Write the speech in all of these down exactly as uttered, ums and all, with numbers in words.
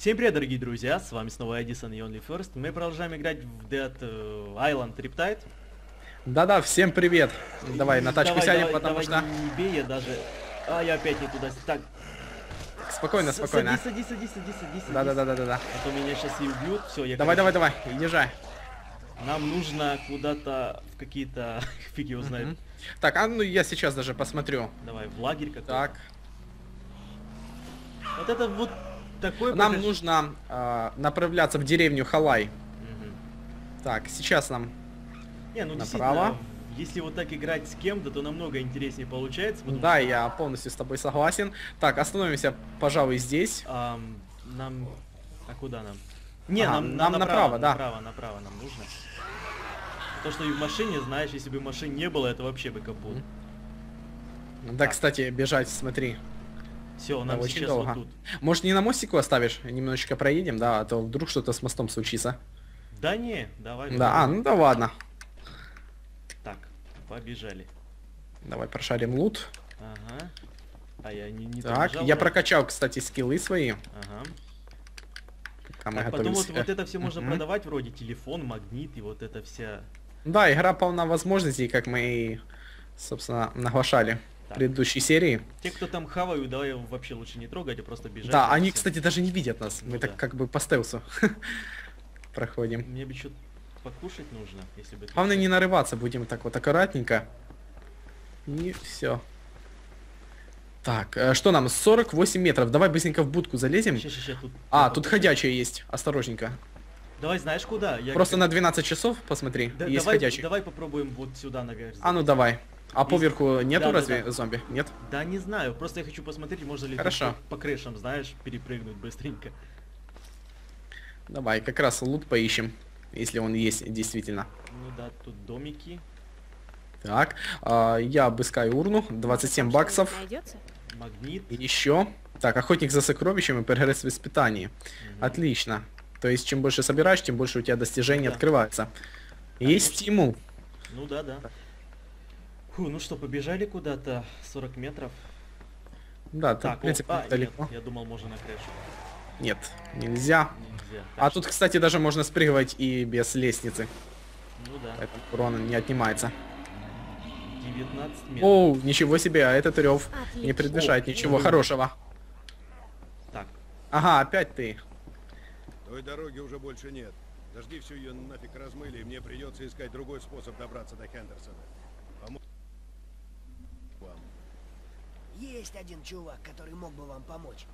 Всем привет, дорогие друзья, с вами снова Эдисон и Only First. Мы продолжаем играть в Dead Island Riptide. Да-да, всем привет. Давай И на тачку давай, сядем, давай, потому давай, что... не бей, я даже... А, я опять не туда... Так, Спокойно, с- спокойно. Садись, садись, садись, садись, садись. Да-да-да-да-да. А то меня сейчас и убьют. Все, я, Давай, короче, давай, давай, езжай. Нам нужно куда-то в какие-то... Фиг его знает. Мгм. Так, а ну я сейчас даже посмотрю. Давай, в лагерь какой-то. Так, Вот это вот такой... нам прохож- нужно а, направляться в деревню Халай. Мгм. Так, сейчас нам... Не, ну Направо. действительно, если вот так играть с кем-то, то намного интереснее получается. потому Да, что, я полностью с тобой согласен. Так, остановимся, пожалуй, здесь. ам, нам... А куда нам? Не, Ага, нам, нам направо, да. Направо, направо нам нужно. То, что и в машине, знаешь, если бы машин не было, это вообще бы капут. Да, Так. кстати, бежать, смотри. Все, Да, нам очень сейчас долго. вот тут. Может, не на мостику оставишь? Немножечко проедем, да, а то вдруг что-то с мостом случится. Да не, давай. Да, а, попробуем. ну да ладно. Так, побежали. Давай прошарим лут. Ага. А я не, не Так, добежал, я да? прокачал, кстати, скиллы свои. Ага. Пока мы Так, потом готовились. вот, вот это все можно Мгм. продавать, вроде телефон, магнит и вот это вся... Да, игра полна возможностей, как мы и, собственно, наглашали в Так. предыдущей серии. Те, кто там хавают, давай вообще лучше не трогать, а просто бежать. Да, и они, всё. кстати, даже не видят нас. Ну Мы да. так как бы по стелсу проходим. Мне бы что-то покушать нужно, если бы... Главное не нарываться, будем так вот аккуратненько. И все. Так, э, что нам? сорок восемь метров. Давай быстренько в будку залезем. Ща, ща, ща, тут... А, я тут покушаю. ходячая есть. Осторожненько. Давай, знаешь куда? Я Просто как- на двенадцать часов посмотри. Да, есть давай, ходячий. давай попробуем вот сюда наверх. А ну залезть. давай. А Есть- поверху нету Да, да, разве да. зомби? Нет? Да не знаю, просто я хочу посмотреть, можно ли тут Хорошо. по, по крышам, знаешь, перепрыгнуть быстренько. Давай, как раз лут поищем, если он есть действительно. Ну да, тут домики, Так, а, я обыскаю урну, двадцать семь Там баксов. что-нибудь найдется? магнит. Еще. Так, охотник за сокровищами, прогресс в испытании. Мгм. Отлично. То есть, чем больше собираешь, тем больше у тебя достижений Да. открывается. Есть Конечно. стимул. Ну да, да. Фу, ну что, побежали куда-то сорок метров. Да, тут, Так, в принципе, о, а, нет, далеко. я думал, можно на крышу. Нет, нельзя. Нельзя. А Так тут, что- кстати, даже можно спрыгивать и без лестницы. Ну да, Поэтому урон не отнимается. девятнадцать метров. Оу, ничего себе, а этот рев не Отлично. предвещает О, ничего о. хорошего. Так, Ага, опять ты. Той дороги уже больше нет. Дожди всю ее нафиг размыли, и мне придется искать другой способ добраться до Хендерсона. Помо- вам. Есть один чувак, который мог бы вам помочь.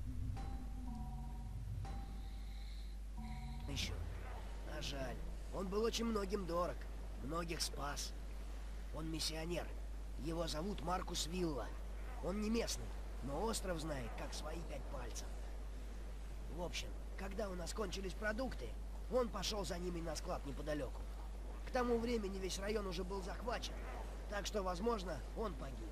Еще. А жаль. Он был очень многим дорог. Многих спас. Он миссионер. Его зовут Маркус Вилла. Он не местный, но остров знает, как свои пять пальцев. В общем, когда у нас кончились продукты, он пошел за ними на склад неподалеку. К тому времени весь район уже был захвачен, так что, возможно, он погиб.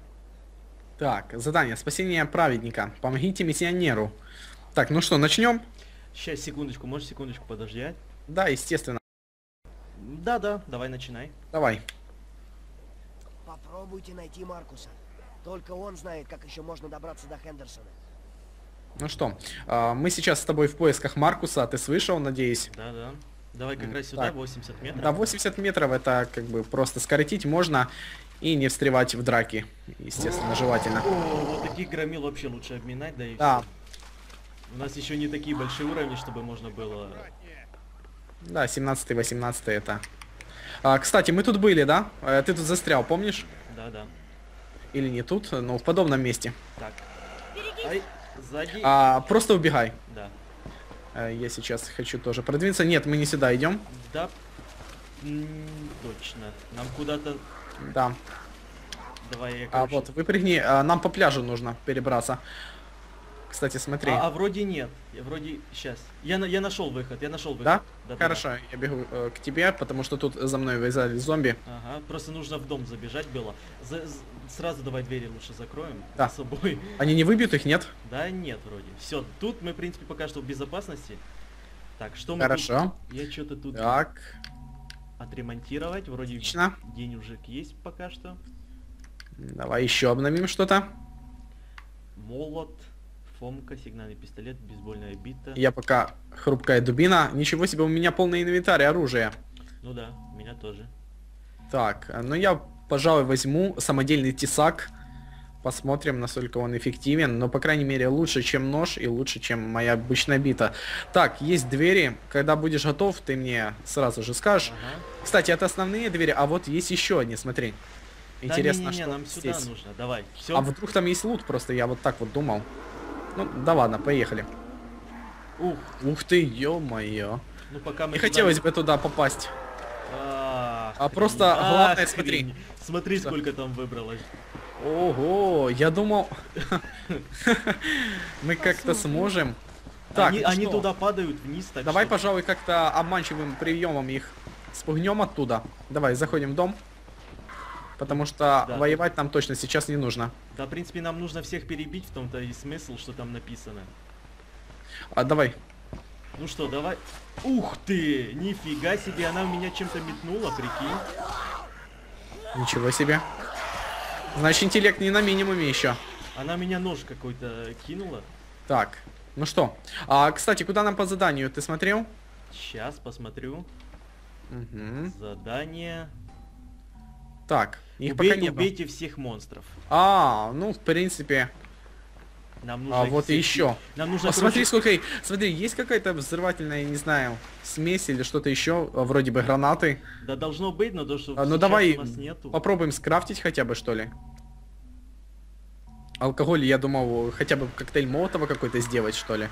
Так, задание. Спасение праведника. Помогите миссионеру. Так, ну что, начнем? сейчас, секундочку, можешь секундочку подождать? Да, естественно. Да-да, давай начинай. Давай. Попробуйте найти Маркуса. Только он знает, как еще можно добраться до Хендерсона. Ну что, а, мы сейчас с тобой в поисках Маркуса, ты слышал, надеюсь? Да-да. Давай как М, раз сюда, так. восемьдесят метров. Да, восемьдесят метров это как бы просто скоротить можно и не встревать в драки, естественно, желательно. О, вот таких громил вообще лучше обминать, да и Да. всё. У нас еще не такие большие уровни, чтобы можно было... Да, семнадцатый, восемнадцатый это. А, кстати, мы тут были, да? Э, Ты тут застрял, помнишь? Да-да. Или не тут, но в подобном месте. Так. Ай, сзади. А, просто убегай. Да. Э, Я сейчас хочу тоже продвинуться. Нет, мы не сюда идем. Да. М, точно. Нам куда-то... Да. Давай я, А короче- вот, выпрыгни. А, нам по пляжу нужно перебраться. Кстати, смотри. А, а вроде нет. Я вроде... Сейчас. Я, на- я нашел выход, я нашел выход. Да? Да-да-да. Хорошо, я бегу э, к тебе, потому что тут за мной вязали зомби. Ага, просто нужно в дом забежать было. За- з- сразу давай двери лучше закроем Да. за собой. Они не выбьют их, нет? Да нет, вроде. Все, тут мы, в принципе, пока что в безопасности. Так, что мы Хорошо. тут... Я что-то тут Так, отремонтировать. Вроде отлично. денежек есть пока что. Давай еще обновим что-то. Молот, Фомка, сигнальный пистолет, бейсбольная бита. Я пока хрупкая дубина. Ничего себе, у меня полный инвентарь оружия. Ну да, у меня тоже. Так, ну я, пожалуй, возьму самодельный тесак. Посмотрим, насколько он эффективен. Но, по крайней мере, лучше, чем нож и лучше, чем моя обычная бита. Так, есть двери. Когда будешь готов, ты мне сразу же скажешь. Ага. Кстати, это основные двери, а вот есть еще одни, смотри. Интересно, да, не, не, не, что нам сюда здесь. нужно. Давай. Все. А вдруг там есть лут, просто я вот так вот думал. Ну, да ладно, поехали. Ух, Ух ты, ё-моё. ну пока мы Не туда- хотелось бы туда попасть. Ах, А хрень. просто Ах, главное, смотри. хрень. Смотри, Что? сколько там выбралось. Ого, я думал... Мы как-то сможем. Так, они ну они что? туда падают вниз, так Давай, что- пожалуй, как-то обманчивым приемом их спугнем оттуда. Давай, заходим в дом. Потому что Да. воевать нам точно сейчас не нужно. Да, в принципе, нам нужно всех перебить, в том-то и смысл, что там написано. А давай. Ну что, давай. Ух ты! Нифига себе, она у меня чем-то метнула, прикинь. Ничего себе. Значит, интеллект не на минимуме еще. Она меня нож какой-то кинула. Так, ну что. А, кстати, куда нам по заданию? Ты смотрел? Сейчас посмотрю. Угу. Задание. Так, их Убей- пока не было. убейте всех монстров. А, ну, в принципе. Нам нужно А их вот и всех- еще. Нам нужно, Посмотри, короче, сколько... и- Смотри, есть какая-то взрывательная, я не знаю, смесь или что-то еще, а, вроде бы гранаты. Да должно быть, но то, что А, ну сейчас давай у нас нету. попробуем скрафтить хотя бы, что ли. Алкоголь, я думал, хотя бы коктейль Молотова какой-то сделать, что ли.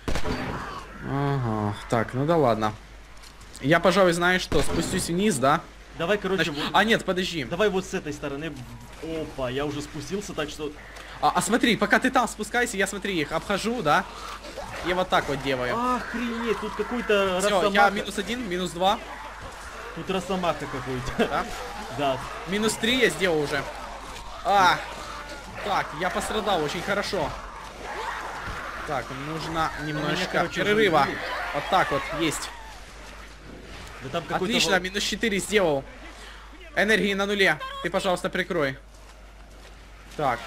Ага, так, ну да ладно. Я, пожалуй, знаю что, спустюсь вниз, да? Давай, короче, Значит- вот- А, нет, подожди. давай вот с этой стороны. Опа, я уже спустился, так что... А, а смотри, пока ты там спускайся, я, смотри, их обхожу, да? И вот так вот делаю. Охренеть, тут какой-то Все, росомаха. я минус один, минус два, Тут росомаха какой-то. да? Да. Минус три я сделал уже. А, так, я пострадал очень хорошо. Так, нужно немножко короче, перерыва. уже убили. Вот так вот, есть. Да там какой-то Отлично, вол- минус четыре сделал. Энергии на нуле. Ты, пожалуйста, прикрой. Так.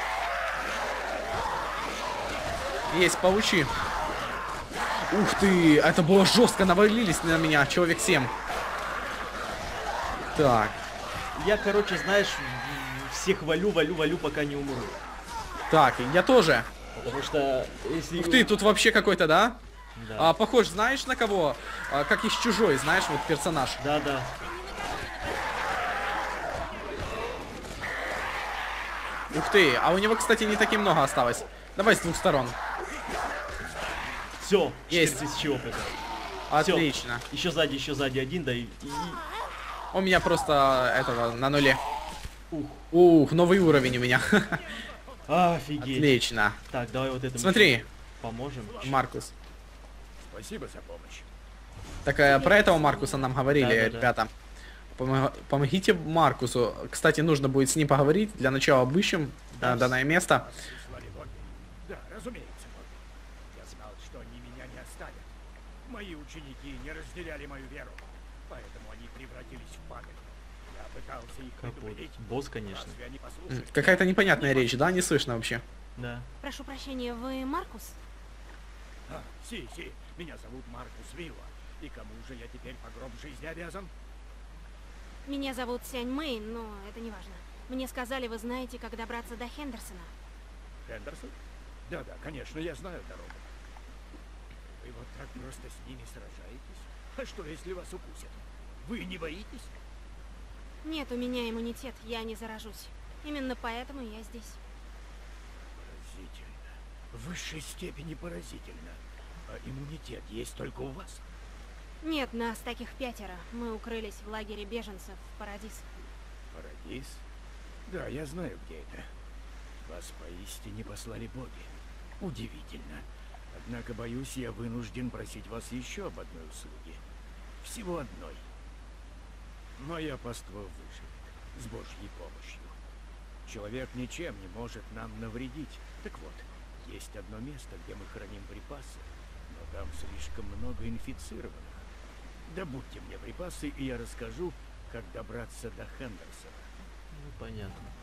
Есть, получи. Ух ты, это было жестко, навалились на меня, человек семь. Так, Я, короче, знаешь, всех валю, валю, валю, пока не умру. так, я тоже. Потому что если... Ух ты, тут вообще какой-то, да? Да. А, похож, знаешь, на кого? А, как из Чужой, знаешь, вот персонаж. Да, да. Ух ты, а у него, кстати, не так и много осталось. Давай с двух сторон. Все, Есть. четыре тысячи опыта. Отлично. Еще сзади, еще сзади один, да и... и- У меня просто этого на нуле. Ух. Ух, новый уровень у меня. Офигеть. Отлично. Так, давай вот этому Смотри, еще поможем. Маркус. Спасибо за помощь. Так, э, про этого Маркуса нам говорили, Да-да-да. ребята. Помо- Помогите Маркусу. Кстати, нужно будет с ним поговорить. Для начала обыщем Да, э, данное место. Прислали ноги? Да, разумеется, ноги. Я знал, что они меня не оставят. Мои ученики не разделяли мою веру, поэтому они превратились в падаль. Я пытался их Капут. предупредить. Босс, конечно. Разве они М, послушали? Какая-то непонятная речь, да? Не слышно вообще. Да. Прошу прощения, вы Маркус? А, си, си, меня зовут Маркус Вилла. И кому же я теперь по гроб жизни обязан? Меня зовут Сянь Мэй, но это не важно. Мне сказали, вы знаете, как добраться до Хендерсона. Хендерсон? Да-да, конечно, я знаю дорогу. Вы вот так просто с ними сражаетесь? А что, если вас укусят? Вы не боитесь? Нет, у меня иммунитет, я не заражусь. Именно поэтому я здесь. Поразительно. В высшей степени поразительно. А иммунитет есть только у вас? Нет, нас таких пятеро. Мы укрылись в лагере беженцев в Парадис. Парадис? Да, я знаю, где это. Вас поистине послали боги. Удивительно. Однако, боюсь, я вынужден просить вас еще об одной услуге. Всего одной. Моя паства выживет. С Божьей помощью. Человек ничем не может нам навредить. Так вот, есть одно место, где мы храним припасы, но там слишком много инфицированных. Добудьте мне припасы, и я расскажу, как добраться до Хендерсона. Ну, понятно.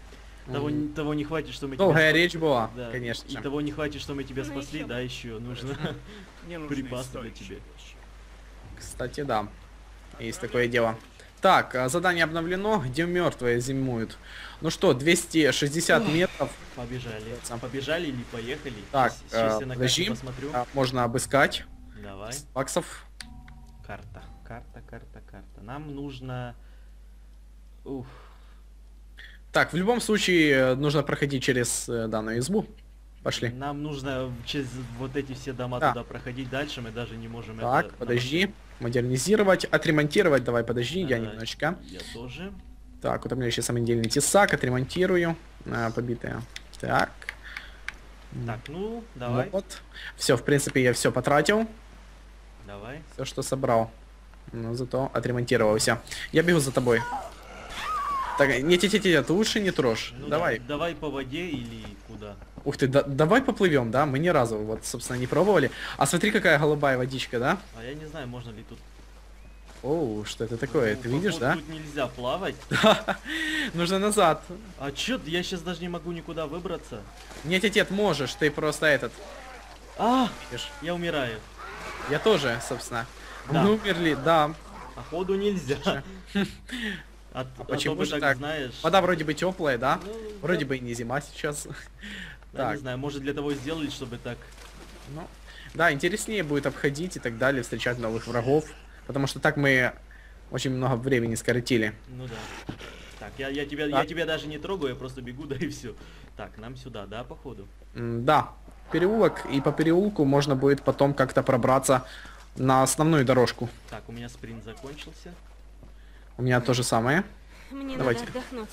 Того, М. не- того не хватит, что мы Долгая тебя... речь была, Да. конечно И же. того не хватит, что мы тебя Ну, спасли, ещё бы. да, еще нужно. Мне нужны Припасы для стоящие тебя. вещи. Кстати, да. Есть такое дело. Так, а, задание обновлено. Где мертвые зимуют? Ну что, двести шестьдесят метров. Побежали. Сам. Побежали или поехали? Так, Щас- щас э, я на подожди. карте посмотрю. А, Можно обыскать. Давай. Баксов. Карта, карта, карта, карта. Нам нужно... Ух. Так, в любом случае э, нужно проходить через э, данную избу. Пошли. Нам нужно через вот эти все дома Да. туда проходить дальше, мы даже не можем Так, это... подожди. Модернизировать, отремонтировать. Давай, подожди, я Ага. немножечко. Я тоже. Так, вот у меня еще самодельный тесак, отремонтирую. А, побитые. Так. Так, ну, давай, Вот. Все, в принципе, я все потратил. давай. Все, что собрал. Но зато отремонтировался. Я бегу за тобой. Так, нет, нет, нет, нет, лучше не трожь. Ну, Давай. да, давай по воде или куда? Ух ты, да- давай поплывем, да? Мы ни разу, вот, собственно, не пробовали. А смотри, какая голубая водичка, да? А я не знаю, можно ли тут... Оу, что это такое? Ну, Ты видишь, походу, да? Тут нельзя плавать. Нужно назад. А чё, я сейчас даже не могу никуда выбраться. Нет, нет, нет, можешь, ты просто этот. А, Видишь? я умираю. Я тоже, собственно. Да. Мы умерли, да. Походу нельзя. А, а то почему бы же так, так? знаешь... Вода вроде бы теплая, да? Ну, Вроде бы и не зима сейчас. да, не Так, знаю, может для того сделали, чтобы так... ну, да, интереснее будет обходить и так далее, встречать новых врагов. Потому что так мы очень много времени скоротили. Ну да. Так, я, я, тебя, я Так. тебя даже не трогаю, я просто бегу, да и все. Так, нам сюда, да, походу? М, Да, переулок, и по переулку можно будет потом как-то пробраться на основную дорожку. Так, у меня спринт закончился. У меня то же самое. Мне Давайте. надо отдохнуть.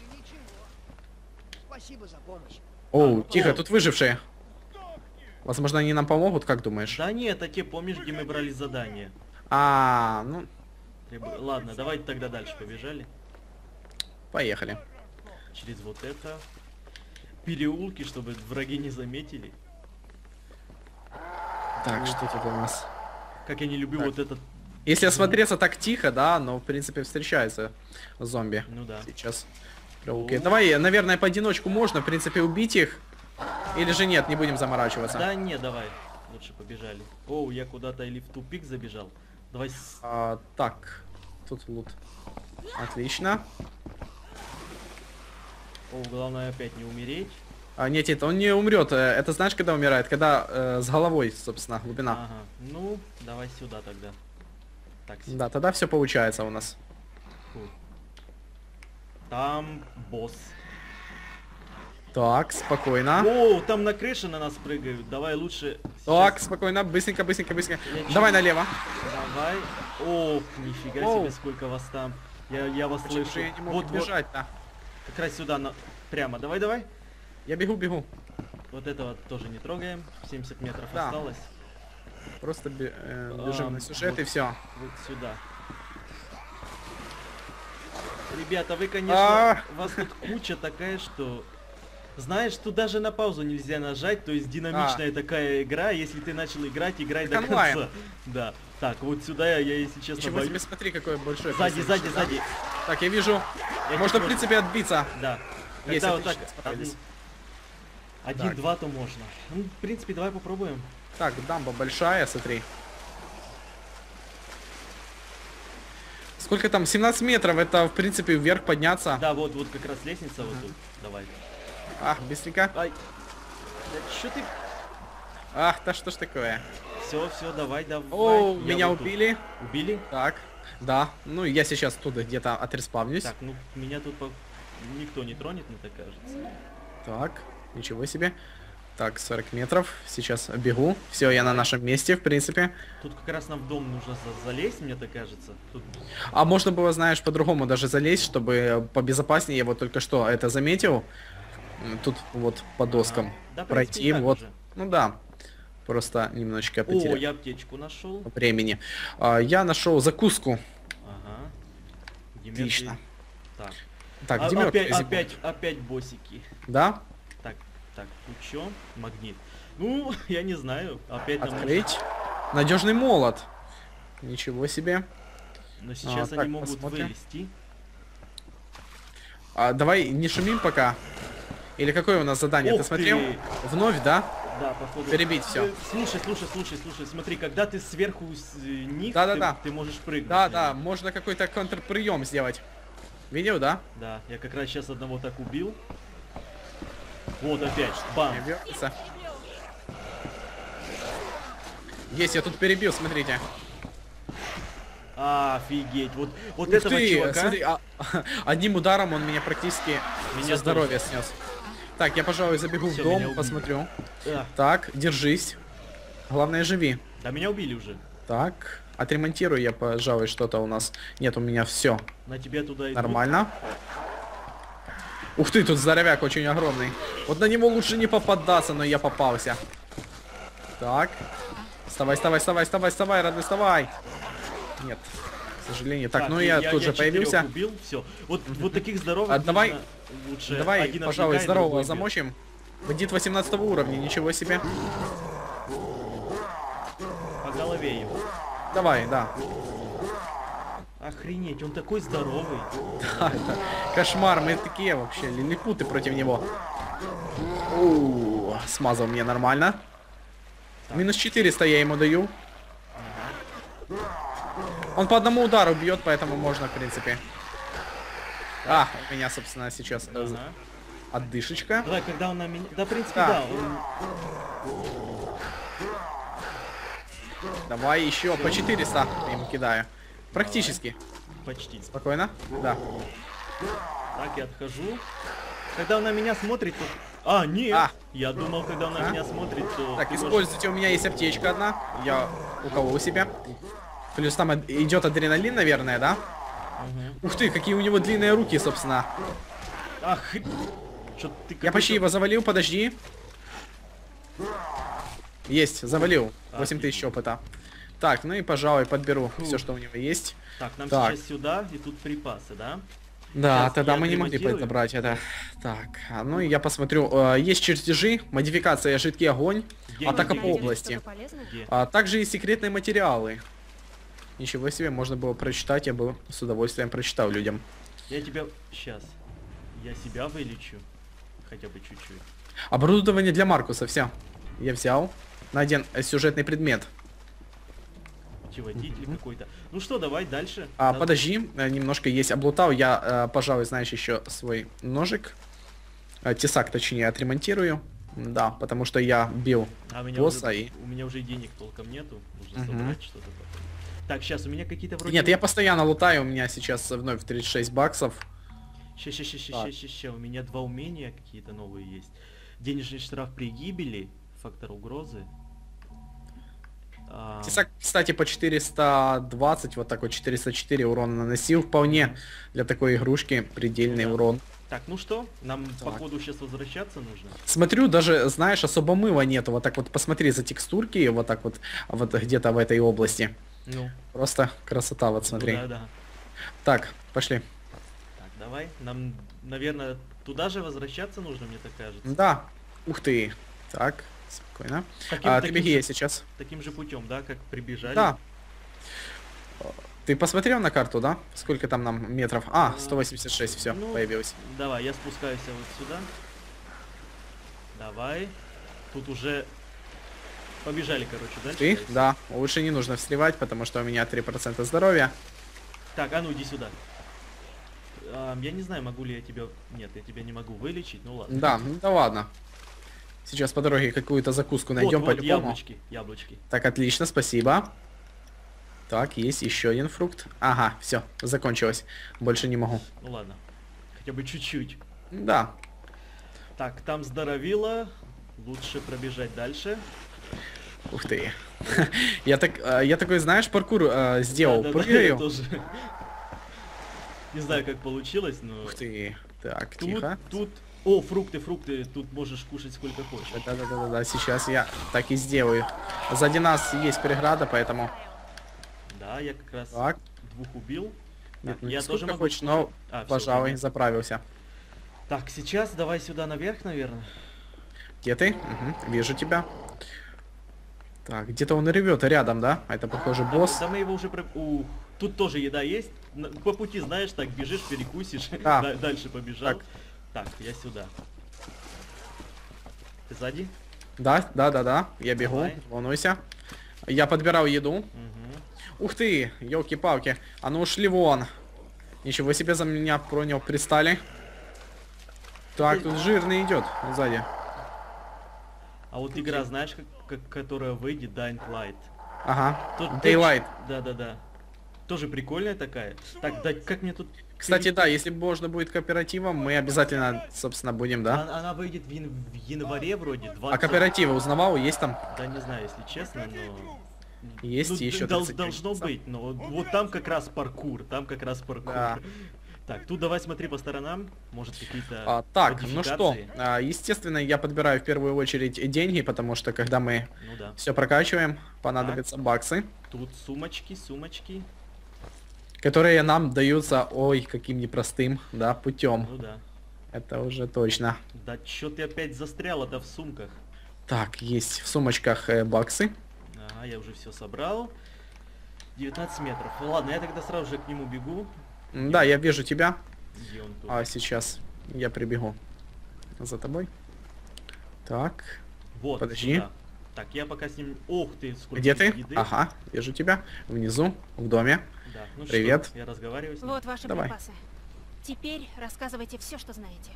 Спасибо за помощь. Оу, А, тихо, о. тут выжившие. Возможно, они нам помогут, как думаешь? Да нет, такие, помнишь, где мы брали задание? А, ну, Требу- Ладно, давайте тогда дальше побежали. поехали. Через вот это. Переулки, чтобы враги не заметили. Так, что тут у нас? Как я не люблю Так. вот этот... Если осмотреться так тихо, да, но в принципе встречаются зомби. Ну да. Сейчас. Переулки. Давай, наверное, поодиночку можно, в принципе, убить их. Или же нет, не будем заморачиваться. Да не, давай. Лучше побежали. Оу, я куда-то или в тупик забежал. Давай... с- А, так, тут лут. Отлично. Оу, главное опять не умереть. А, нет, нет, он не умрет. Э, Это знаешь, когда умирает? Когда э, с головой, собственно, глубина. Ага. Ну, давай сюда тогда. Так, сюда. Да, тогда все получается у нас. Фу. Там босс. Так, спокойно. Оу, там на крыше на нас прыгают. Давай лучше... Так, сейчас- спокойно, быстренько, быстренько, быстренько. Я чё- Давай налево. Давай. О, нифига Оу. себе, сколько вас там. Я, я вас Почему слышу. же я не могу Вот, вот, бежать-то? как раз сюда, на... прямо. Давай, давай. Я бегу, бегу. Вот этого тоже не трогаем. семьдесят метров Да. осталось. Просто бе- э, А, бежим на сюжет вот. и все. Вот сюда. Ребята, вы, конечно, А. у вас тут куча такая, что... Знаешь, тут даже на паузу нельзя нажать, то есть динамичная такая игра. Если ты начал играть, играй до Так онлайн. конца. Да. Так, вот сюда я, я если честно, Ничего боюсь. себе, смотри, какой большой. Сзади, сзади, красавчик, да? сзади. Так, я вижу. Я Можно, в чуть принципе, отбиться. Да. Есть, Когда вот так отлично, справились. один- Так. один-два, то можно. Ну, в принципе, давай попробуем. Так, дамба большая, смотри. Сколько там? семнадцать метров, это, в принципе, вверх подняться. Да, вот, вот как раз лестница вот тут. Давай. Ах, быстренько. Ай. Да что ты? Ах, да что ж такое? Все, все, давай, давай. О, Я меня вот тут. убили. Убили? Так, да. Ну, я сейчас туда где-то отреспавнюсь. Так, ну меня тут по- никто не тронет, мне так кажется. Так, ничего себе. Так, сорок метров. Сейчас бегу. Все, я на нашем месте, в принципе. Тут как раз нам в дом нужно за- залезть, мне так кажется. Тут... А можно было, знаешь, по-другому даже залезть, чтобы побезопаснее. Я вот только что это заметил. М, Тут вот по доскам Ага. Да, в принципе, пройти. и так Вот. уже. Ну да. Просто немножечко О, потерял я аптечку нашел. времени. А, я нашел закуску. Ага. Где Отлично. мертвый? Так. Так, А- где мертвые опять, зимуют? опять, опять боссики. Да? Так, так, тут чё? Магнит. Ну, я не знаю. Опять нам Открыть. Надежный молот. Ничего себе. нужно- Но сейчас А, они так, могут посмотрим. вылезти. А, давай не шумим пока. Или какое у нас задание? Ух Ты смотрел? ты! Вновь, да? Да, походу. Перебить всё. Э, Слушай, слушай, слушай, слушай, смотри, когда ты сверху с- э, них, Да-да-да. ты, ты можешь прыгнуть. Да, на да, них. можно какой-то контрприем сделать. Видел, да? Да, я как раз сейчас одного так убил. Вот опять, бам. Перебился. Есть, я тут перебил, смотрите. Офигеть, вот, вот Ух этого ты, чувака. смотри, а- одним ударом он меня практически Меня все здоровье снес. Так, я, пожалуй, забегу Всё, в дом, меня убили. посмотрю. А, Так, держись. Главное, живи. да меня убили уже. Так, отремонтирую я, пожалуй, что-то у нас. Нет, у меня все На тебя туда идут. нормально. Ух ты, тут здоровяк очень огромный. Вот на него лучше не попадаться, но я попался. Так. Вставай, вставай, вставай, вставай, вставай, родной, вставай. Нет, к сожалению. Так, ну я, тут же четырёх появился. Убил, все. Вот, вот таких здоровых А, давай- нужно лучше Давай, один пожалуй, отвлекай, здорового другой бьет. замочим. Бандит восемнадцатого уровня, ничего себе. По голове его. Давай, да. Охренеть, он такой здоровый. Да, это кошмар, мы такие вообще, лилипуты против него. У, смазал меня нормально. Минус четыреста я ему даю. Он по одному удару бьет, поэтому можно, в принципе. А, у меня, собственно, сейчас э, Ага. отдышечка. Давай, когда он на меня... Да, в принципе, Да. да. он- Давай еще по четыреста я ему кидаю. Практически. Почти. Спокойно? Да. Так, я отхожу. Когда он на меня смотрит, то... А, нет! А. Я думал, когда он на А. меня смотрит, то... Так, ты можешь- используйте, у меня есть аптечка одна. Я у кого у себя. Плюс там ад- идет адреналин, наверное, да? Мгм. Ух ты, какие у него длинные руки, собственно. Ах, что ты Я почти его завалил, подожди. Есть, завалил. восемь тысяч опыта. Так, ну и, пожалуй, подберу все, что у него есть. Так, нам Так. сейчас сюда, и тут припасы, да? Да, Сейчас тогда я мы не могли отремонтирую. подобрать это. Так, а ну и я посмотрю. э, Есть чертежи, модификация жидкий огонь, Где атака они? по области. Что-то полезное? Где? А также есть секретные материалы. Ничего себе, можно было прочитать, я бы с удовольствием прочитал людям. Я тебя... Сейчас. Я себя вылечу. Хотя бы чуть-чуть. Оборудование для Маркуса, все. Я взял. Найден э, сюжетный предмет. Путеводитель какой-то. Ну что, давай дальше. А, Да- подожди, э, немножко есть облутал. Я, э, пожалуй, знаешь, еще свой ножик. Э, Тесак, точнее, отремонтирую. Да, потому что я бил А у меня, босса уже, и... у меня уже и денег толком нету. Нужно Мгм. собрать что-то потом. Так, сейчас у меня какие-то вроде... Нет, я постоянно лутаю, у меня сейчас вновь тридцать шесть баксов. Ща, ща, ща, ща, Так. ща, ща, ща. У меня два умения какие-то новые есть. Денежный штраф при гибели, фактор угрозы. А, Тесак, кстати, по четыреста двадцать, вот такой четыреста четыре урона наносил. Вполне для такой игрушки предельный Да. урон. Так, ну что, нам Так. походу сейчас возвращаться нужно. Смотрю, даже, знаешь, особо мыла нету. Вот так вот посмотри за текстурки, вот так вот, вот где-то в этой области. Ну, Просто красота, вот смотри. да, да. Так, пошли. Так, давай. Нам, наверное, туда же возвращаться нужно, мне так кажется. Да. Ух ты. Так, спокойно. Таким, А, ты таким беги же, я сейчас. таким же путем, да, как прибежали. Да. Ты посмотрел на карту, да? Сколько там нам метров? А, сто восемьдесят шесть, все, Ну, появилось. Давай, я спускаюсь вот сюда. Давай. Тут уже побежали, короче, дальше. Ты? дальше. Да. Лучше не нужно встревать, потому что у меня три процента здоровья. Так, а ну иди сюда. А, я не знаю, могу ли я тебя... Нет, я тебя не могу вылечить, ну ладно. Да, ну да ладно. Сейчас по дороге какую-то закуску Вот, найдем вот, по-любому. яблочки, яблочки. Так, отлично, спасибо. Так, есть еще один фрукт. Ага, все, закончилось. Больше не могу. Ну ладно. Хотя бы чуть-чуть. Да. Так, там здоровило. Лучше пробежать дальше. Ух ты. Я так, э, я такой, знаешь, паркур э, сделал. Да, да, да, я Прыгаю. тоже. Не знаю, как получилось, но... Ух ты. Так, Тут, тихо. тут... О, фрукты, фрукты. Тут можешь кушать сколько хочешь. Да-да-да-да, сейчас я так и сделаю. Сзади нас есть преграда, поэтому... Да, я как раз Так, двух убил. нет, Так, ну я не тоже сколько могу хочешь, но, кушать. А, всё, пожалуй, понятно. заправился. Так, сейчас давай сюда наверх, наверное. Где ты? Мгм, вижу тебя. Так, где-то он ревет рядом, да? Это, похоже, Да, босс. да мы его уже... Про... Ух, тут тоже еда есть. На- По пути, знаешь, так бежишь, перекусишь. Да. Да, дальше побежал. Так. Так. я сюда. Ты сзади? Да, да, да, да. Я бегу, Давай. волнуйся. Я подбираю еду. Угу. Ух ты, елки-палки. А ну ушли вон. Ничего себе, за меня пронял, пристали. Так, тут жирный идет сзади. А вот игра, знаешь, как, как- которая выйдет, Dying Light. Ага. Тут Daylight. Да-да-да. Тоже прикольная такая. Так, да, как мне тут... Кстати, перейти? да, если можно будет кооперативом, мы обязательно, собственно, будем, да? Она, она выйдет в, ян- в январе вроде, А двадцать... кооперативы узнавал, есть там? Да не знаю, если честно, но... Есть Ну, еще дол- тридцать должно часов. быть, но вот, вот там как раз паркур, там как раз паркур. Да. Так, тут давай смотри по сторонам, может какие-то А, так, ну что, модификации. а, естественно, я подбираю в первую очередь деньги, потому что когда мы Ну да. все прокачиваем, понадобятся баксы, Тут сумочки, сумочки. которые нам даются, ой, каким непростым, да, путем. Ну да. Это уже точно. Да чё ты опять застряла-то в сумках? Так, есть в сумочках э, баксы. Ага, я уже все собрал. девятнадцать метров. Ладно, я тогда сразу же к нему бегу. М, Да, я вижу тебя. Где он тут? А сейчас я прибегу за тобой. Так, Вот, подожди. сюда. Так, я пока с ним... Ох ты, сколько где здесь ты? еды. Ага, вижу тебя. Внизу, в доме. Да. Ну Привет. Что, я разговариваю с ним. Вот ваши Давай. припасы. Теперь рассказывайте все, что знаете.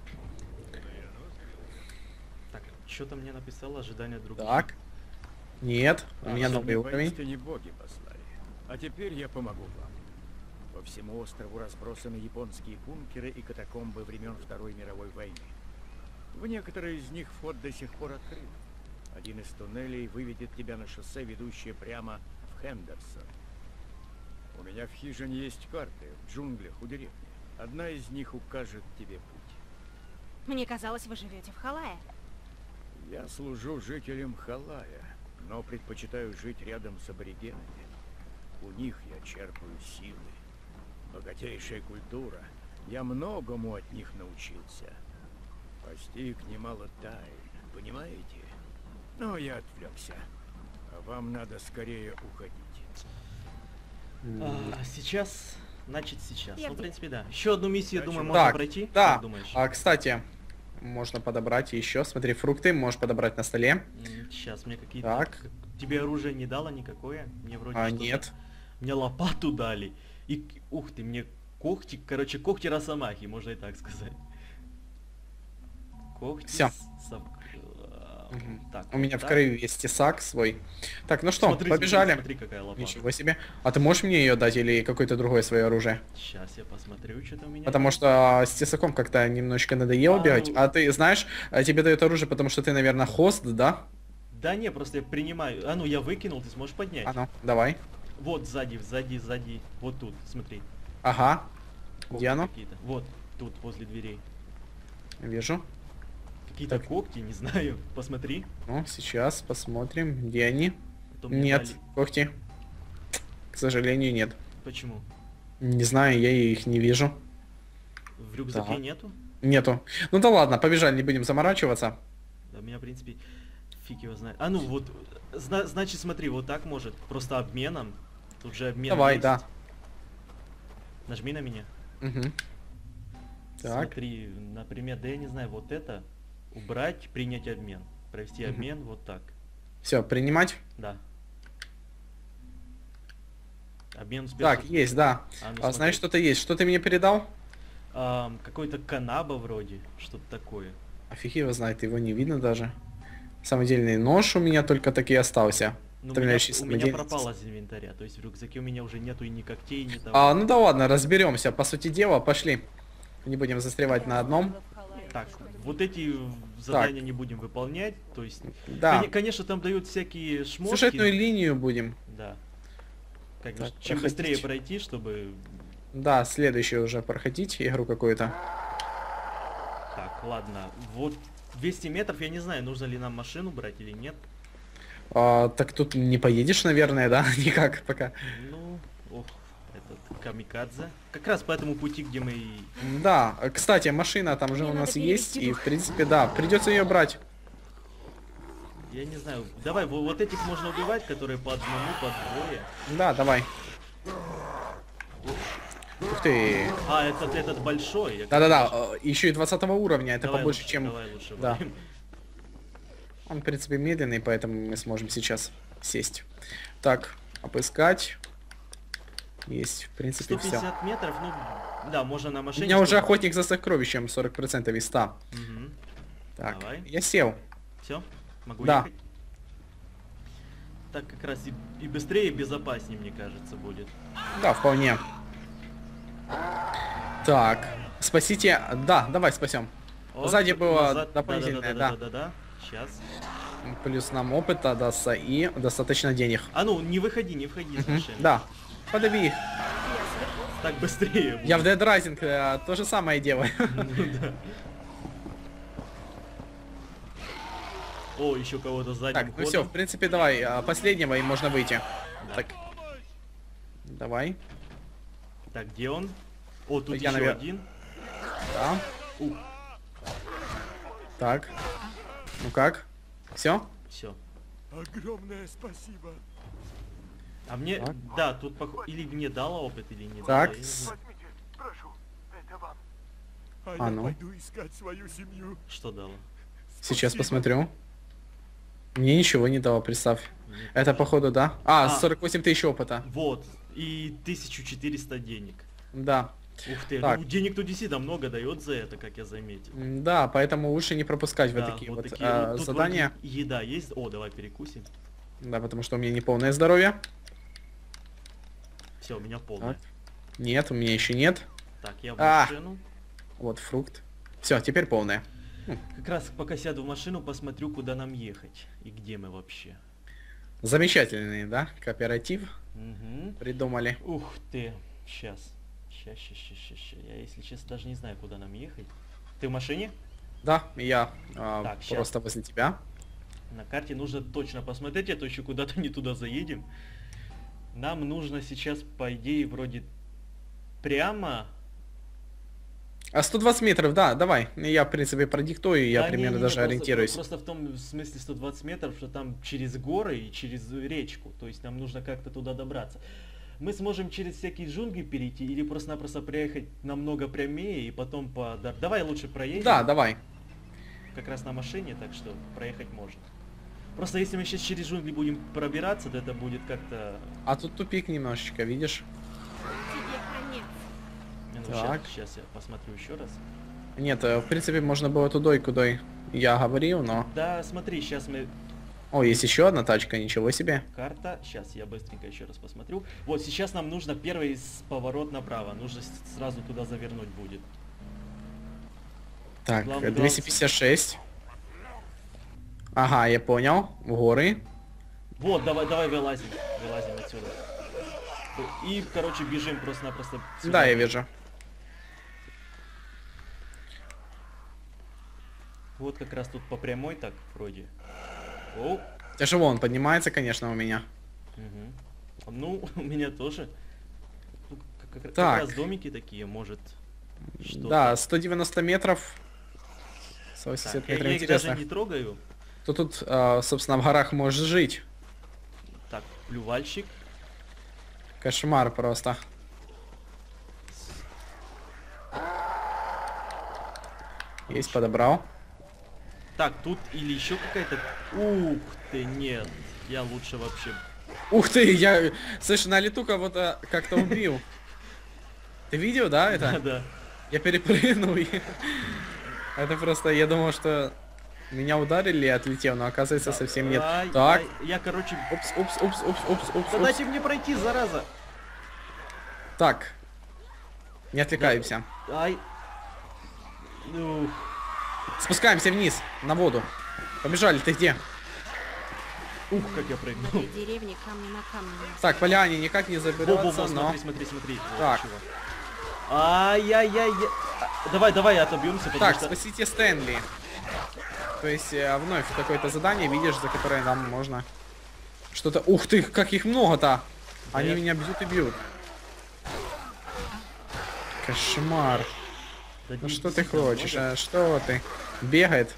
Так, что-то мне написало ожидание других. Так. Нет, у меня Вас новый не уровень. поистине боги послали. А теперь я помогу вам. По всему острову разбросаны японские бункеры и катакомбы времен Второй мировой войны. В некоторые из них вход до сих пор открыт. Один из туннелей выведет тебя на шоссе, ведущее прямо в Хендерсон. У меня в хижине есть карты в джунглях у деревни. Одна из них укажет тебе путь. Мне казалось, вы живете в Халае. Я служу жителям Халая, но предпочитаю жить рядом с аборигенами. У них я черпаю силы. Богатейшая культура. Я многому от них научился. Постиг немало тайн, понимаете? Но я отвлекся. А вам надо скорее уходить. А, сейчас... Значит, сейчас. Я Ну, в где? принципе, да. Еще одну миссию, Так, думаю, чего? можно Так, пройти. да. Как думаешь? А, кстати, можно подобрать еще. Смотри, фрукты можешь подобрать на столе. Сейчас мне какие-то... Так. как- Тебе оружие не дало никакое? Мне вроде А, что-то- нет. Мне лопату дали. И, к- ух ты, мне когти, короче, когти росомахи, можно и так сказать. Когти Всё. с- сов- э, Мгм. Так, У меня в так. краю есть тесак свой. Так, ну что, Смотри, побежали. Смотри, смотри, какая лопата. Ничего себе. А ты можешь мне ее дать или какое-то другое свое оружие? Сейчас я посмотрю, что-то у меня. Потому что с тесаком как-то немножечко надоело А, бегать. ну- А ты знаешь, а тебе дают оружие, потому что ты, наверное, хост, да? Да не, просто я принимаю. А ну я выкинул, ты сможешь поднять. А ну, давай. Вот сзади, сзади, сзади. Вот тут, смотри. Ага. когти Где оно? какие-то. Вот, тут, возле дверей. Вижу. Какие-то Так. когти, не знаю. Посмотри. Ну, сейчас посмотрим, где они. А то мне Нет, дали- когти. К сожалению, нет. Почему? Не знаю, я их не вижу. В рюкзаке Да. нету? Нету. Ну да ладно, побежали, не будем заморачиваться. Да, у меня, в принципе, фиг его знает. А ну вот, зна- значит, смотри, вот так может. Просто обменом. Тут же обмен Давай, есть. да. Нажми на меня. Угу. Так. Смотри, например, да я не знаю, вот это убрать, принять обмен. Провести Мгм. обмен вот так. Все, принимать. Да. Обмен успешно. Так, есть, да. А, ну, А, смотри. знаешь, что-то есть. Что ты мне передал? Ам, какой-то канаба вроде, что-то такое. А фиг его знает, его не видно даже. Самодельный нож у меня только так и остался. Ну, у меня, Стреляющий у меня самодельный. пропало из инвентаря, то есть в рюкзаке у меня уже нету и ни когтей, ни того. А, ну да ладно, разберемся. По сути дела, пошли. Не будем застревать на одном. Так, вот эти задания не будем выполнять, то есть, Да. коне- конечно, там дают всякие шмотки. Сюжетную линию будем. Да. Как бы, Так, чем проходить. быстрее пройти, чтобы... Да, следующую уже проходить игру какую-то. Так, ладно, вот двести метров, я не знаю, нужно ли нам машину брать или нет. А, так тут не поедешь, наверное, да? Никак пока. Ну, ох, этот камикадзе. Как раз по этому пути, где мы... и- Да, кстати, машина там же Мне у нас надо есть, перевести и дух. в принципе, да, придется ее брать. Я не знаю, давай, во- вот этих можно убивать, которые по одному, по двое. Да, давай. Ух ты. А, этот, этот большой. я, Да-да-да, еще и двадцатого уровня, это Давай побольше, лучше, чем... Давай лучше да. выберем. Он, в принципе, медленный, поэтому мы сможем сейчас сесть. Так, обыскать. Есть, в принципе, сто все. пятьдесят метров, ну, да, можно на У машине. меня уже сколько- охотник за сокровищем, сорок процентов из ста. Мгм. Так, Давай. я сел. Все? Могу Да. ехать? Так как раз и, и быстрее, и безопаснее, мне кажется, будет. Да, вполне. Так, спасите... Да, давай спасем. О, Сзади тут было назад. дополнительное, да. Да-да-да. Сейчас. Плюс нам опыта дастся и достаточно денег. А ну, не выходи, не входи из Мгм, машины. да, подави их. Так быстрее будет. Я в Dead Rising э, то же самое делаю. Ну да. О, еще кого-то задним Так, ну ходом. все, в принципе, давай, а, последнего и можно выйти. Так. Давай. Так, где он? О, тут Я еще навер- один. Да. Ух, Так. Ну как? Все? все. Огромное спасибо. А мне, Так. да, тут пох... или мне дало опыт, или не Так. дало. я не с- знаю. Возьмите, прошу, это вам. А, А я ну. пойду искать свою семью. Что дало? Сейчас Спасибо. посмотрю. Мне ничего не дало, представь. Нет. Это походу, да? А, А. сорок восемь тысяч опыта. Вот, и тысяча четыреста денег. Да. Ух ты, Так. ну денег тут действительно много дает за это, как я заметил. М, Да, поэтому лучше не пропускать вот Да, такие вот, такие а, вот. Тут задания. вроде еда есть. О, давай перекусим. Да, потому что у меня не полное здоровье. Все, у меня полное. Так. Нет, у меня еще нет. Так, я в А. машину. Вот фрукт. Все, теперь полное. Как раз пока сяду в машину, посмотрю, куда нам ехать. И где мы вообще. Замечательный, да? Кооператив Угу. придумали. Ух ты. Сейчас. Сейчас, сейчас, сейчас, сейчас, сейчас. Я, если честно, даже не знаю, куда нам ехать. Ты в машине? Да, я а, Так, щас. просто возле тебя. На карте нужно точно посмотреть, а то еще куда-то не туда заедем. Нам нужно сейчас, по идее, вроде прямо... А сто двадцать метров, да, давай. Я, в принципе, продиктую, я Да, примерно не-не-не, даже просто- ориентируюсь. Просто в том смысле сто двадцать метров, что там через горы и через речку. То есть нам нужно как-то туда добраться. Мы сможем через всякие джунгли перейти или просто-напросто проехать намного прямее и потом по... дор- Давай лучше проедем. Да, давай. Как раз на машине, так что проехать можно. Просто если мы сейчас через джунгли будем пробираться, то это будет как-то... А тут тупик немножечко, видишь? Тебе конец. Ну, Так. Сейчас, я посмотрю еще раз. Нет, э, в принципе, можно было тудой, куда я говорил, но... Да, смотри, сейчас мы... О, есть еще одна тачка, ничего себе. Карта. Сейчас я быстренько еще раз посмотрю. Вот, сейчас нам нужно первый с- поворот направо. Нужно с- сразу туда завернуть будет. Так, Главное, двести пятьдесят шесть. Ага, я понял. В горы. Вот, давай, давай вылазим. Вылазим отсюда. И, короче, бежим просто-напросто сюда. Да, я вижу. Вот как раз тут по прямой так, вроде. О, Тяжело он поднимается, конечно, у меня. мгм. Ну, у меня тоже. Ну, как, как- как Так. раз домики такие, может, что-то. Да, сто девяносто метров. сто восемьдесят Так, я, метров, я их интересно. даже не трогаю. Кто тут, а, собственно, в горах может жить? Так, плювальщик. Кошмар просто. Есть, подобрал. Так, тут или еще какая-то... Ух ты, нет. Я лучше вообще... Ух ты, я, слышь, на лету кого-то как-то убил. Ты видел, да, это? Да-да. Я перепрыгнул и... Это просто, я думал, что меня ударили и отлетел, но оказывается совсем нет. Ай, Так, ай, я, короче... упс, упс, упс, упс, упс, упс, Да упс. дайте мне пройти, зараза! Так, не отвлекаемся. Ай. Ух. Спускаемся вниз, на воду. Побежали, ты где? Ух, как я прыгнул. В этой деревне камни на камне не осталось. Так, поляне никак не заберется, Во-во-во, но... смотри, смотри, смотри. Вот, Так. чувак. Ай-яй-яй-яй. А, Давай, давай отобьемся, потому Так, что... спасите Стэнли. То есть, э, вновь какое-то задание, видишь, за которое нам можно... Что-то... Ух ты, как их много-то! Они я- меня бьют и бьют. Кошмар. Да Ну не- что ты действительно хочешь, много. а? Что ты? Бегает.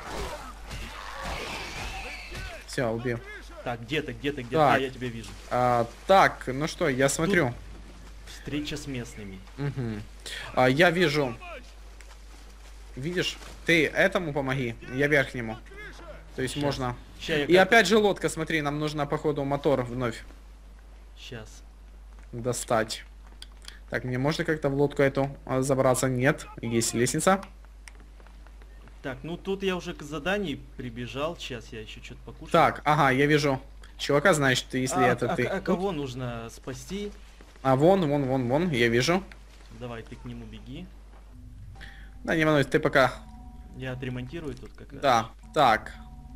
Все, убил. Так, где ты, где ты, где ты? Так. А, я тебя вижу. А, так, ну что, я смотрю. Встреча с местными. Мгм. А, я вижу. Видишь? Ты этому помоги, я верхнему. То есть Щас. можно... Ща я И как- опять же лодка, смотри, нам нужно, походу, мотор вновь Сейчас. достать. Так, мне можно как-то в лодку эту а, забраться? Нет. Есть лестница. Так, ну тут я уже к заданию прибежал. Сейчас я еще что-то покушаю. Так, ага, я вижу. Чувака, значит, ты, если а, это а- ты... а тут. кого нужно спасти? А, вон, вон, вон, вон, я вижу. Давай, ты к нему беги. Да, не волнуйся, ты пока... Я отремонтирую тут как раз. Да, так.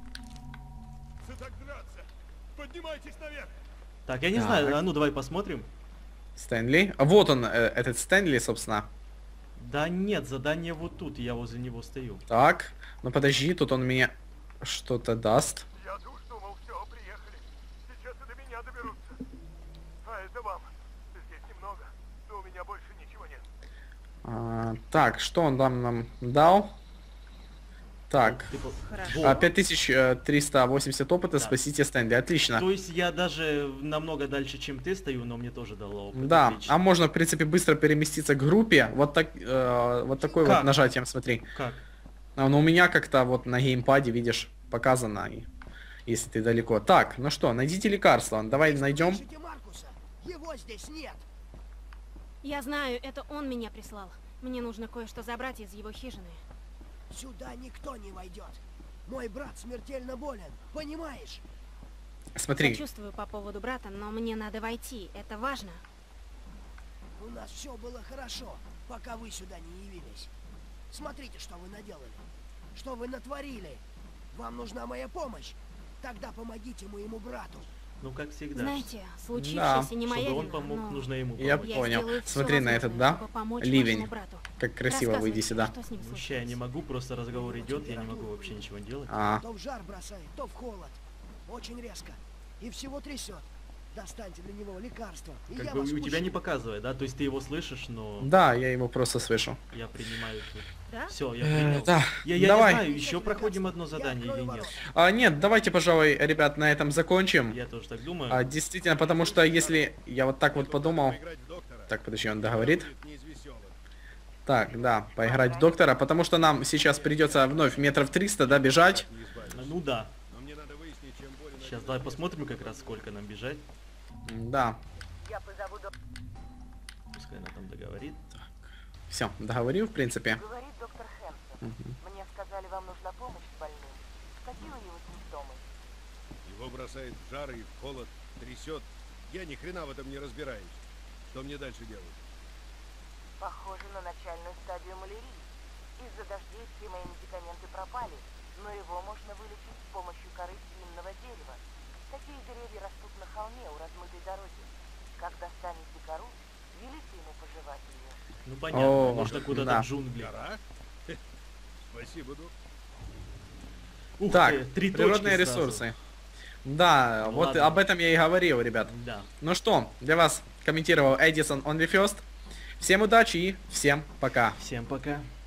Поднимайтесь наверх! Так, я не Так. знаю, а ну давай посмотрим. Стэнли. А вот он, э, этот Стэнли, собственно. Да нет, задание вот тут, я возле него стою. Так, ну подожди, тут он мне что-то даст. Я душ думал, все, приехали. Сейчас и до меня доберутся. А это вам. Здесь немного, но у меня больше ничего нет. А, так, что он там нам дал? Так, Ты по- Хорошо. Во. а, пять тысяч триста восемьдесят опыта, Да. спасите Стэнли, отлично. То есть я даже намного дальше, чем ты стою, но мне тоже дало опыт. Да, отлично. а можно, в принципе, быстро переместиться к группе. Вот так, э, вот такой Как? вот нажатием, смотри. Как? А, ну у меня как-то вот на геймпаде, видишь, показано, и- если ты далеко. Так, ну что, найдите лекарство. Давай найдем. Слышите Маркуса? Его здесь нет. Я знаю, это он меня прислал. Мне нужно кое-что забрать из его хижины. Сюда никто не войдет. Мой брат смертельно болен, понимаешь? Смотри, Сочувствую по поводу брата, но мне надо войти. Это важно. У нас все было хорошо, пока вы сюда не явились. Смотрите, что вы наделали. Что вы натворили. Вам нужна моя помощь. Тогда помогите моему брату. Ну как всегда. Знаете, случившееся Да. не моя Чтобы он вина, помог, но нужно ему Я помочь. я понял. сделаю всё Смотри на этот, возможное, да? чтобы помочь Ливень. вашему брату. как красиво, выйди Рассказывайте, сюда. что с ним Ну, ща я не случилось. могу, просто разговор идет, я не могу вообще ничего делать. А, То в жар бросает, то в холод. Очень резко. И всего трясет. Достаньте для него лекарство. И я Как бы вас у тебя не пущу. показывает, да? То есть ты его слышишь, но да, я его просто слышу. я принимаю тут. Да? Все, я Э, принял. да, Я, я давай. не знаю, еще проходим одно задание или нет. А, нет, давайте, пожалуй, ребят, на этом закончим. Я тоже так думаю. А, действительно, потому что если я вот так вот подумал... Поиграть в доктора. Так, подожди, он договорит. Будет не из веселых. Так, да, поиграть в доктора, потому что нам сейчас придется вновь метров триста, да, бежать. Не избавишься. Ну да. Но мне надо выяснить, чем болен Сейчас один давай из посмотрим как раз сколько нам бежать. Да, Пускай она там договорит. все, договорил, в принципе. Говорит доктор Хэмптон. Мне сказали, вам нужна помощь с больным. Какие у него симптомы? Его бросает в жар и в холод, трясет. Я ни хрена в этом не разбираюсь. Что мне дальше делать? Похоже на начальную стадию малярии. Из-за дождей все мои медикаменты пропали, но его можно вылечить с помощью коры длинного дерева. Такие деревья растут на холме у размытой дороги. Когда станете кору, велите ему пожевать ее. Ну понятно, О, нужно куда-то да. в джунгли. Гора? Спасибо, доктор. Ух Так, ты, три природные точки сразу. ресурсы. Да, Ну вот ладно. об этом я и говорил, ребят. Да. Ну что, для вас комментировал Эдисон Only First. Всем удачи и всем пока. Всем пока.